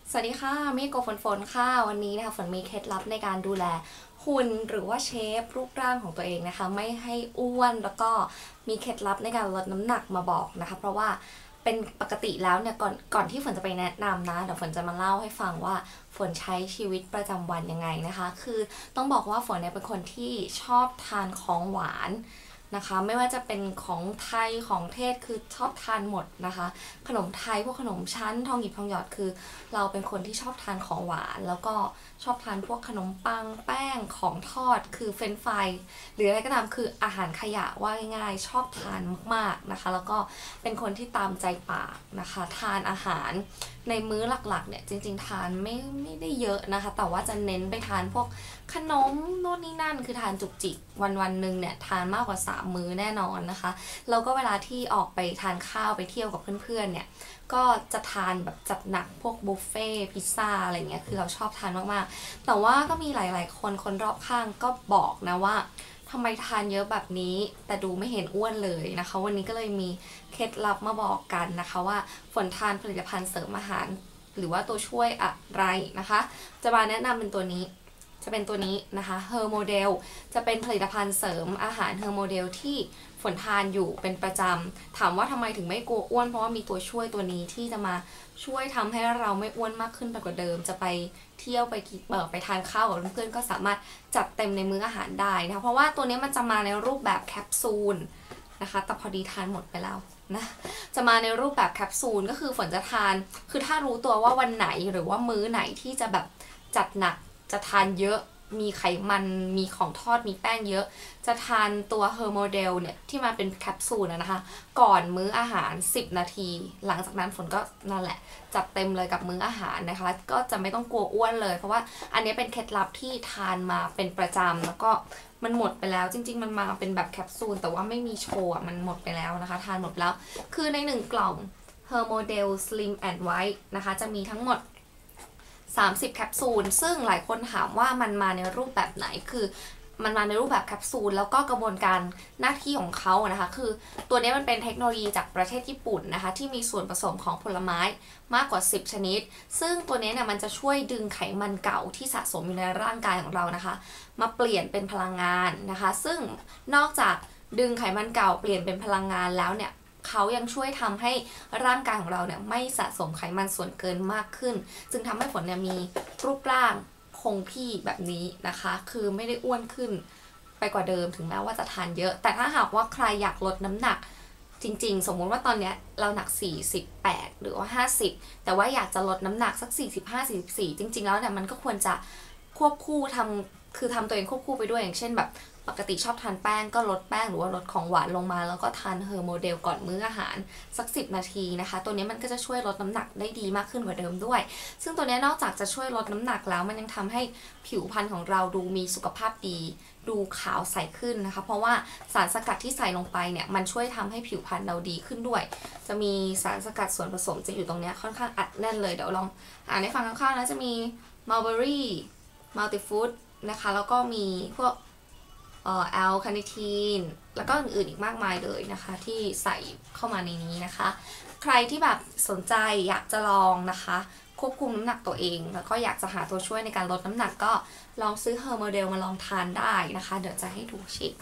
สวัสดีค่ะมี่โกฝนค่ะวันนี้นะคะฝนมีเคล็ดลับในการดูแลหุ่นหรือว่าเชฟรูปร่างของตัวเองนะคะไม่ให้อ้วนแล้วก็มีเคล็ดลับในการลดน้ำหนักมาบอกนะคะเพราะว่าเป็นปกติแล้วเนี่ยก่อนที่ฝนจะไปแนะนำนะเดี๋ยวฝนจะมาเล่าให้ฟังว่าฝนใช้ชีวิตประจำวันยังไงนะคะคือต้องบอกว่าฝนเนี่ยเป็นคนที่ชอบทานของหวานนะคะไม่ว่าจะเป็นของไทยของเทศคือชอบทานหมดนะคะขนมไทยพวกขนมชั้นทองหยิบทองหยอดคือเราเป็นคนที่ชอบทานของหวานแล้วก็ชอบทานพวกขนมปังแป้งของทอดคือเฟรนช์ฟรายหรืออะไรก็ตามคืออาหารขยะว่าง่ายๆชอบทานมากๆนะคะแล้วก็เป็นคนที่ตามใจปากนะคะทานอาหารในมื้อหลักๆเนี่ยจริงๆทานไม่ได้เยอะนะคะแต่ว่าจะเน้นไปทานพวกขนมโน่นนี่นั่นคือทานจุกจิกวันหนึ่งเนี่ยทานมากกว่า3มื้อแน่นอนนะคะแล้วก็เวลาที่ออกไปทานข้าวไปเที่ยวกับเพื่อนๆเนี่ยก็จะทานแบบจัดหนักพวกบุฟเฟ่พิซซ่าอะไรเงี้ยคือเราชอบทานมากๆแต่ว่าก็มีหลายๆคนรอบข้างก็บอกนะว่าทำไมทานเยอะแบบนี้แต่ดูไม่เห็นอ้วนเลยนะคะวันนี้ก็เลยมีเคล็ดลับมาบอกกันนะคะว่าฝนทานผลิตภัณฑ์เสริมอาหารหรือว่าตัวช่วยอะไรนะคะจะมาแนะนำเป็นตัวนี้จะเป็นตัวนี้นะคะ Her Model จะเป็นผลิตภัณฑ์เสริมอาหาร Her Model ที่ฝนทานอยู่เป็นประจำถามว่าทำไมถึงไม่กลัวอ้วนเพราะว่ามีตัวช่วยตัวนี้ที่จะมาช่วยทำให้เราไม่อ้วนมากขึ้นไปกว่าเดิมจะไปเที่ยวไปทานข้าวกับเพื่อนๆก็สามารถจัดเต็มในมื้ออาหารได้นะคะเพราะว่าตัวนี้มันจะมาในรูปแบบแคปซูลนะคะแต่พอดีทานหมดไปแล้วนะจะมาในรูปแบบแคปซูลก็คือฝนจะทานคือถ้ารู้ตัวว่าวันไหนหรือว่ามื้อไหนที่จะแบบจัดหนักจะทานเยอะมีไขมันมีของทอดมีแป้งเยอะจะทานตัว Her Model เนี่ยที่มาเป็นแคปซูลนะคะก่อนมื้ออาหาร10นาทีหลังจากนั้นฝนก็นั่นแหละจัดเต็มเลยกับมื้ออาหารนะคะก็จะไม่ต้องกลัวอ้วนเลยเพราะว่าอันนี้เป็นเคล็ดลับที่ทานมาเป็นประจำแล้วก็มันหมดไปแล้วจริงๆมันมาเป็นแบบแคปซูลแต่ว่าไม่มีโชว์มันหมดไปแล้วนะคะทานหมดแล้วคือใน1กล่อง Her Model Slim and White นะคะจะมีทั้งหมด30แคปซูลซึ่งหลายคนถามว่ามันมาในรูปแบบไหนคือมันมาในรูปแบบแคปซูลแล้วก็กระบวนการหน้าที่ของเขานะคะคือตัวนี้มันเป็นเทคโนโลยีจากประเทศญี่ปุ่นนะคะที่มีส่วนผสมของผลไม้มากกว่า10ชนิดซึ่งตัวนี้เนี่ยมันจะช่วยดึงไขมันเก่าที่สะสมอยู่ในร่างกายของเรานะคะมาเปลี่ยนเป็นพลังงานนะคะซึ่งนอกจากดึงไขมันเก่าเปลี่ยนเป็นพลังงานแล้วเนี่ยเขายังช่วยทำให้ร่างกายของเราเนี่ยไม่สะสมไขมันส่วนเกินมากขึ้นจึงทำให้ฝนเนี่ยมีรูปร่างคงที่แบบนี้นะคะคือไม่ได้อ้วนขึ้นไปกว่าเดิมถึงแม้ว่าจะทานเยอะแต่ถ้าหากว่าใครอยากลดน้ำหนักจริงๆสมมุติว่าตอนนี้เราหนัก48หรือว่า50แต่ว่าอยากจะลดน้ำหนักสัก45-44จริงๆแล้วเนี่ยมันก็ควรจะควบคู่ทำตัวเองควบคู่ไปด้วยอย่างเช่นแบบปกติชอบทานแป้งก็ลดแป้งหรือว่าลดของหวานลงมาแล้วก็ทานเฮอร์โมเดลก่อนมื้ออาหารสัก10นาทีนะคะตัวนี้มันก็จะช่วยลดน้ำหนักได้ดีมากขึ้นกว่าเดิมด้วยซึ่งตัวนี้นอกจากจะช่วยลดน้ำหนักแล้วมันยังทำให้ผิวพรรณของเราดูมีสุขภาพดีดูขาวใสขึ้นนะคะเพราะว่าสารสกัดที่ใส่ลงไปเนี่ยมันช่วยทำให้ผิวพรรณเราดีขึ้นด้วยจะมีสารสกัดส่วนผสมจะอยู่ตรงนี้ค่อนข้างอัดแน่นเลยเดี๋ยวลองอ่านให้ฟังคร่าวๆนะจะมีมัลเบอรี่มัลติฟูดนะคะแล้วก็มีพวกแอลคาเนทีนแล้วก็อื่นๆอีกมากมายเลยนะคะที่ใส่เข้ามาในนี้นะคะใครที่แบบสนใจอยากจะลองนะคะควบคุมน้ำหนักตัวเองแล้วก็อยากจะหาตัวช่วยในการลดน้ำหนักก็ลองซื้อ Her Model มาลองทานได้นะคะเดี๋ยวจะให้ดูชิป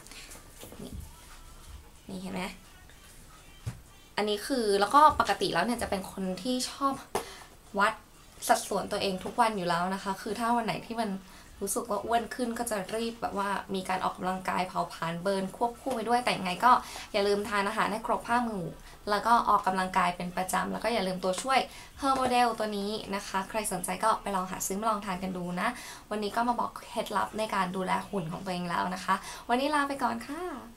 นี่เห็นไหมอันนี้คือแล้วก็ปกติแล้วเนี่ยจะเป็นคนที่ชอบวัดสัดส่วนตัวเองทุกวันอยู่แล้วนะคะคือถ้าวันไหนที่มันรู้สึกว่าอ้วนขึ้นก็จะรีบแบบว่ามีการออกกำลังกายเผาผลาญเบิร์นควบคู่ไปด้วยแต่ยังไงก็อย่าลืมทานอาหารให้ครบ5หมู่แล้วก็ออกกำลังกายเป็นประจำแล้วก็อย่าลืมตัวช่วย Her Model ตัวนี้นะคะใครสนใจก็ไปลองหาซื้อมาลองทานกันดูนะวันนี้ก็มาบอกเคล็ดลับในการดูแลหุ่นของตัวเองแล้วนะคะวันนี้ลาไปก่อนค่ะ